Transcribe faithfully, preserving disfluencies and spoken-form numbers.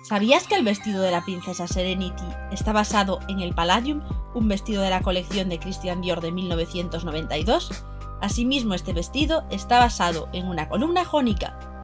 ¿Sabías que el vestido de la princesa Serenity está basado en el Palladium, un vestido de la colección de Christian Dior de mil novecientos noventa y dos? Asimismo, este vestido está basado en una columna jónica.